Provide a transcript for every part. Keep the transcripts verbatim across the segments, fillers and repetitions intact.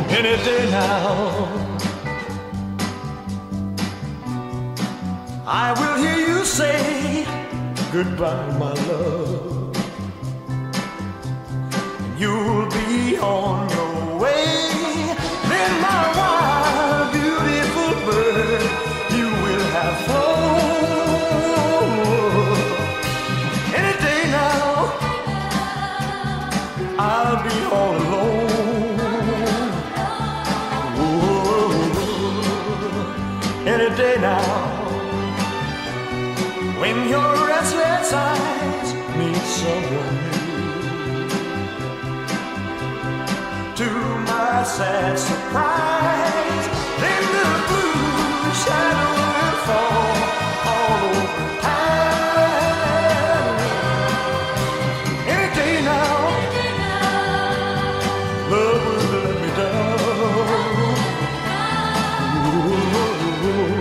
any day now. I will hear you say goodbye, my love. You'll be on your way. Then my wild, beautiful bird, you will have flown. Any day now, I'll be all alone. Whoa. Any day now, when your restless eyes meet someone new, to my sad surprise, then the blue shadow will fall all over town. Any day now, love will let me down. Ooh.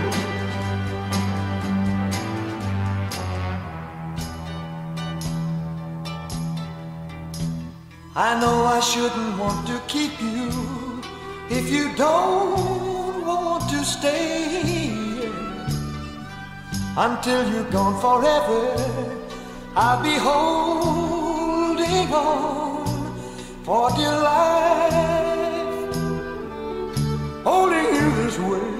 I know I shouldn't want to keep you if you don't want to stay here. Until you're gone forever, I'll be holding on for dear life, holding you this way,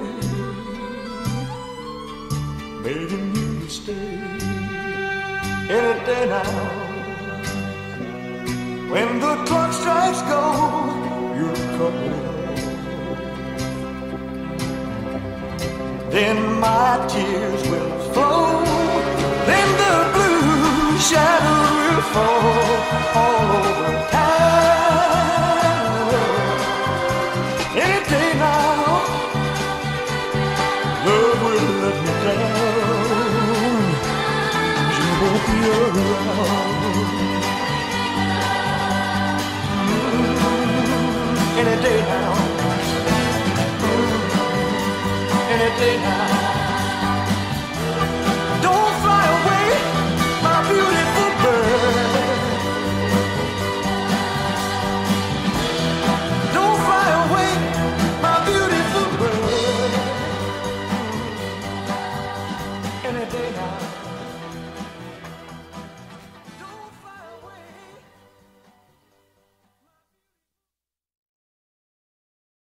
begging you to stay any day now. When the clock strikes gold, you'll come home. Then my tears will flow. Then the blue shadow will fall all over town. Any day now, love will let me down. She won't be around. Any day now.